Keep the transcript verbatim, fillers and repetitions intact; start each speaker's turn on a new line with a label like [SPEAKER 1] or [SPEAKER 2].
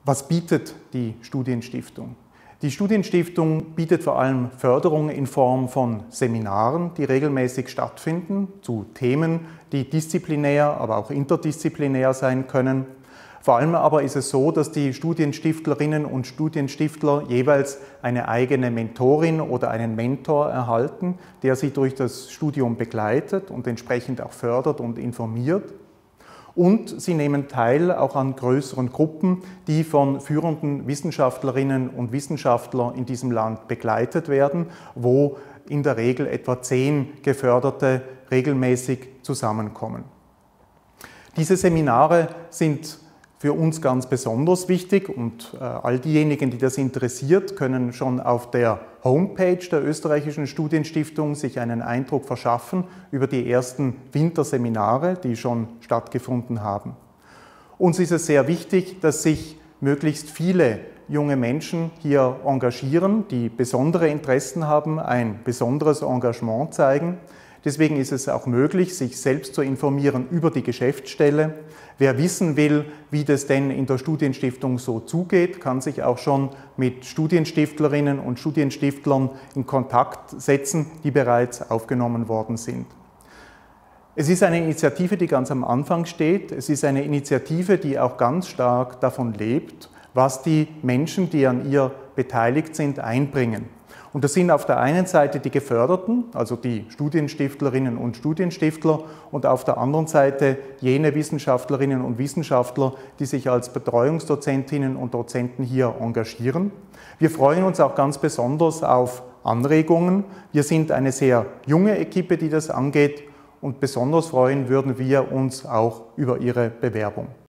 [SPEAKER 1] Was bietet die Studienstiftung? Die Studienstiftung bietet vor allem Förderung in Form von Seminaren, die regelmäßig stattfinden, zu Themen, die disziplinär, aber auch interdisziplinär sein können. Vor allem aber ist es so, dass die Studienstiftlerinnen und Studienstiftler jeweils eine eigene Mentorin oder einen Mentor erhalten, der sie durch das Studium begleitet und entsprechend auch fördert und informiert. Und sie nehmen teil auch an größeren Gruppen, die von führenden Wissenschaftlerinnen und Wissenschaftlern in diesem Land begleitet werden, wo in der Regel etwa zehn Geförderte regelmäßig zusammenkommen. Diese Seminare sind für uns ganz besonders wichtig und äh, all diejenigen, die das interessiert, können schon auf der Homepage der Österreichischen Studienstiftung sich einen Eindruck verschaffen über die ersten Winterseminare, die schon stattgefunden haben. Uns ist es sehr wichtig, dass sich möglichst viele junge Menschen hier engagieren, die besondere Interessen haben, ein besonderes Engagement zeigen. Deswegen ist es auch möglich, sich selbst zu informieren über die Geschäftsstelle. Wer wissen will, wie das denn in der Studienstiftung so zugeht, kann sich auch schon mit Studienstiftlerinnen und Studienstiftlern in Kontakt setzen, die bereits aufgenommen worden sind. Es ist eine Initiative, die ganz am Anfang steht. Es ist eine Initiative, die auch ganz stark davon lebt, was die Menschen, die an ihr beteiligt sind, einbringen. Und das sind auf der einen Seite die Geförderten, also die Studienstiftlerinnen und Studienstiftler, und auf der anderen Seite jene Wissenschaftlerinnen und Wissenschaftler, die sich als Betreuungsdozentinnen und Dozenten hier engagieren. Wir freuen uns auch ganz besonders auf Anregungen. Wir sind eine sehr junge Equipe, die das angeht, und besonders freuen würden wir uns auch über Ihre Bewerbung.